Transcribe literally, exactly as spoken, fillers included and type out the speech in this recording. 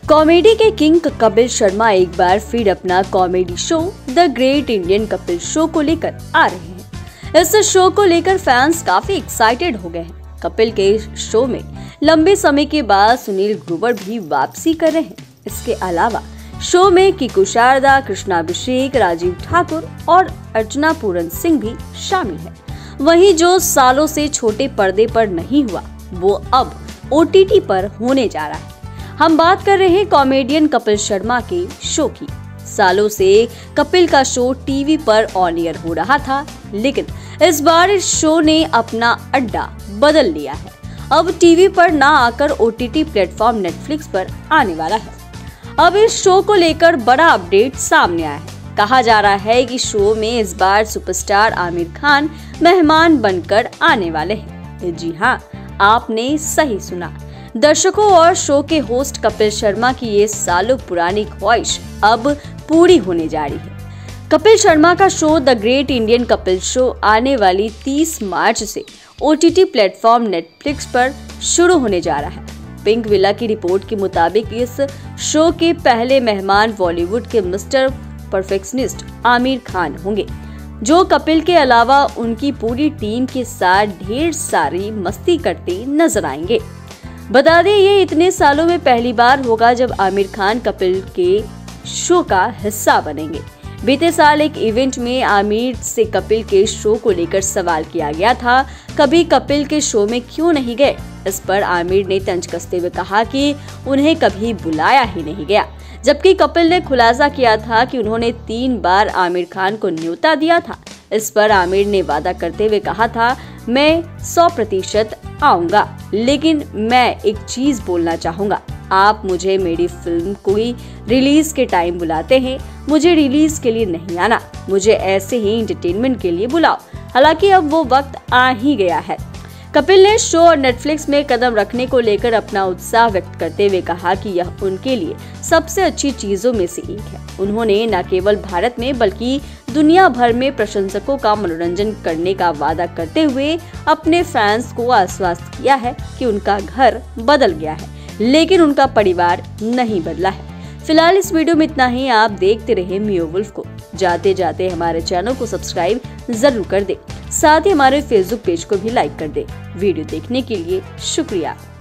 Comedy के king Kapil Sharma एक बार फिर अपना comedy show the great Indian Kapil show को लेकर आ रहे हैं। इस शो को लेकर फैंस काफी एक्साइटेड हो गए हैं। कपिल के शो में लंबे समय के बाद सुनील ग्रोवर भी वापसी कर रहे हैं। इसके अलावा शो में किकू शारदा, कृष्णाभिषेक, राजीव ठाकुर और अर्चना पूरन सिंह भी शामिल है। वहीं जो सालों से छोटे पर्दे पर नहीं हुआ वो अब ओटीटी पर होने जा रहा है। हम बात कर रहे हैं कॉमेडियन कपिल शर्मा के शो की। सालों से कपिल का शो टीवी पर ऑन एयर हो रहा था, लेकिन इस बार इस शो ने अपना अड्डा बदल लिया है। अब टीवी पर ना आकर ओटीटी प्लेटफॉर्म नेटफ्लिक्स पर आने वाला है। अब इस शो को लेकर बड़ा अपडेट सामने आया है। कहा जा रहा है कि शो में इस बार सुपरस्टार आमिर खान मेहमान बनकर आने वाले हैं। जी हाँ, आपने सही सुना। दर्शकों और शो के होस्ट कपिल शर्मा की ये सालों पुरानी ख्वाहिश अब पूरी होने जा रही है। कपिल शर्मा का show the great Indian Kapil show आने वाली तीस मार्च से ओटीटी प्लेटफॉर्म नेटफ्लिक्स पर शुरू होने जा रहा है। पिंक विला की रिपोर्ट के मुताबिक इस शो के पहले मेहमान बॉलीवुड के मिस्टर परफेक्शनिस्ट आमिर खान होंगे, जो कपिल के अलावा उनकी पूरी टीम के साथ ढेर सारी मस्ती करते नजर आएंगे। बता दें, ये इतने सालों में पहली बार होगा जब आमिर खान कपिल के शो का हिस्सा बनेंगे। बीते साल एक इवेंट में आमिर से कपिल के शो को लेकर सवाल किया गया था, कभी कपिल के शो में क्यों नहीं गए। इस पर आमिर ने तंज कसते हुए कहा कि उन्हें कभी बुलाया ही नहीं गया, जबकि कपिल ने खुलासा किया था कि उन्होंने तीन बार आमिर खान को न्योता दिया था। इस पर आमिर ने वादा करते हुए कहा था, मैं सौ प्रतिशत आऊंगा, लेकिन मैं एक चीज बोलना चाहूंगा, आप मुझे मेरी फिल्म कोई रिलीज के टाइम बुलाते हैं, मुझे रिलीज के लिए नहीं आना, मुझे ऐसे ही एंटरटेनमेंट के लिए बुलाओ। हालांकि अब वो वक्त आ ही गया है। कपिल ने शो और नेटफ्लिक्स में कदम रखने को लेकर अपना उत्साह व्यक्त करते हुए कहा कि यह उनके लिए सबसे अच्छी चीजों में से एक है। उन्होंने न केवल भारत में बल्कि दुनिया भर में प्रशंसकों का मनोरंजन करने का वादा करते हुए अपने फैंस को आश्वस्त किया है कि उनका घर बदल गया है, लेकिन उनका परिवार नहीं बदला है। फिलहाल इस वीडियो में इतना ही। आप देखते रहे मियो वुल्फ को। जाते जाते हमारे चैनल को सब्सक्राइब जरूर कर दे, साथ ही हमारे फेसबुक पेज को भी लाइक कर दे। वीडियो देखने के लिए शुक्रिया।